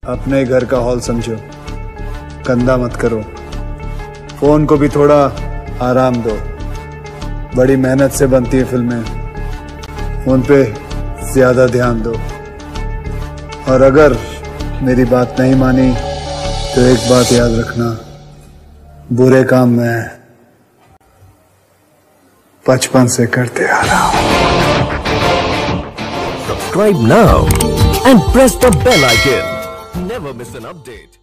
अपने घर का हॉल समझो, गंदा मत करो। फोन को भी थोड़ा आराम दो। बड़ी मेहनत से बनती है फिल्में, उन पे ज्यादा ध्यान दो। और अगर मेरी बात नहीं मानी तो एक बात याद रखना, बुरे काम मैं बचपन से करते आ रहा हूं। Subscribe now and press the bell icon. Never miss an update.